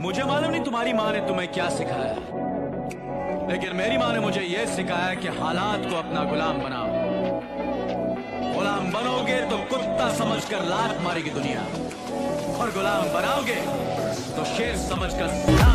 मुझे मालूम नहीं तुम्हारी माँ ने तुम्हें क्या सिखाया, लेकिन मेरी माँ ने मुझे यह सिखाया कि हालात को अपना गुलाम बनाओ। गुलाम बनोगे तो कुत्ता समझकर लात मारेगी दुनिया, और गुलाम बनाओगे तो शेर समझकर